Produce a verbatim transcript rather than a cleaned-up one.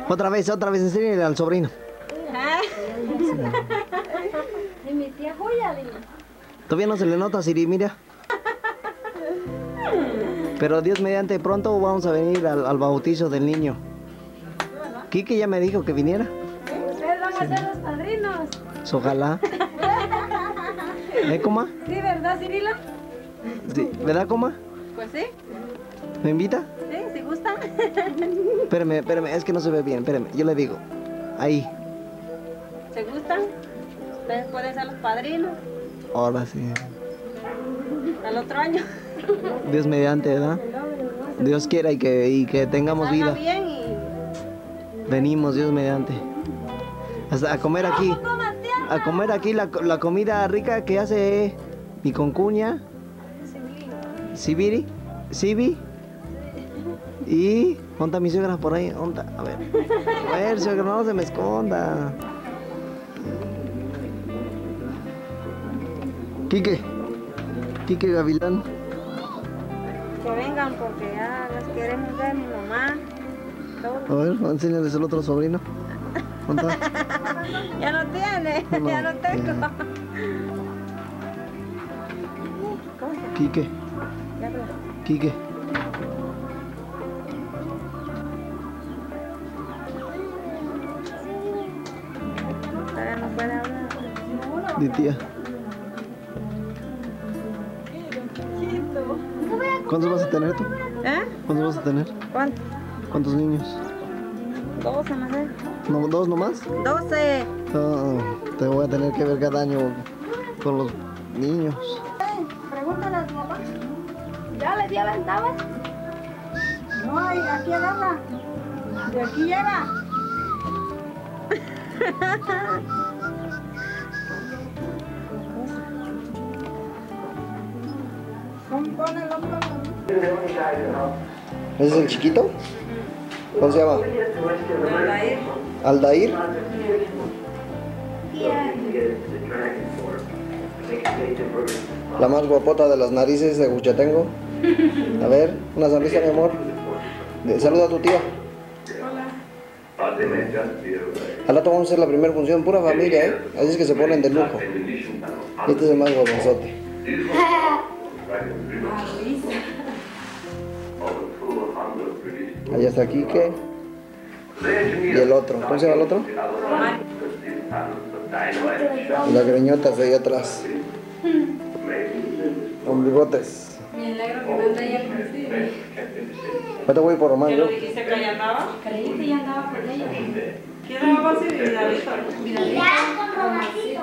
Otra vez, otra vez, enséñale al sobrino. Y mi tía Julia, dile. Todavía no se le nota, Siri, mira. Pero Dios mediante, pronto vamos a venir al, al bautizo del niño. Kike ya me dijo que viniera. Ustedes van a ser los padrinos. Ojalá. ¿Eh, coma? Sí, ¿verdad, Cirilo? Sí. ¿Verdad, coma? Pues sí. ¿Me invita? Sí, si gusta. Espérame, espérame, es que no se ve bien, espérame, yo le digo. Ahí. ¿Se gustan? Ustedes pueden ser los padrinos. Ahora sí. Al otro año. Dios mediante, ¿verdad? Dios quiera y que, y que tengamos Salga vida. bien y... Venimos, Dios mediante. Hasta a comer aquí. A comer aquí la, la comida rica que hace mi concuña. Sibiri. Sibi. Y... ¿Dónde está mi suegra por ahí? ¿Dónde está? A ver. A ver, suegra, no se me esconda. Quique. Quique Gavilán. Que vengan porque ya las queremos ver, mi mamá. A ver, enséñales el otro sobrino. ¿Dónde está? Ya no tiene, No, ya no tengo. ya. Quique. Ya habla. Quique. Todavía no puede hablar. Mi tía. ¿Cuántos vas a tener tú? ¿Eh? ¿Cuántos vas a tener? ¿Cuánto? ¿Cuántos niños? Doce, no sé. ¿No, ¿Dos nomás? Doce. No, te voy a tener que ver cada año con los niños. Pregúntale a tu papá. ¿Ya le di aventaba? No, ay, aquí agarra. De aquí llega. Pon el hombro. ¿Ese es el chiquito? ¿Cómo se llama? Aldair. ¿Aldair? La más guapota de las narices de Huchatengo. A ver, una sonrisa, mi amor. De- Saluda a tu tía. Al rato vamos a hacer la primera función, pura familia, ¿eh? Así es que se ponen de lujo. Este es el más guaponzote. Allá está Quique. Y el otro. ¿Cómo se llama el otro? Y las greñotas de ahí atrás. Con bigotes. Me alegro que no ande ahí al principio. Ahorita voy por Román, ¿Qué yo. lo dijiste que allá andaba? Creí que ya andaba con ella. ¿Quién andaba así? Vidalito. Vidalito.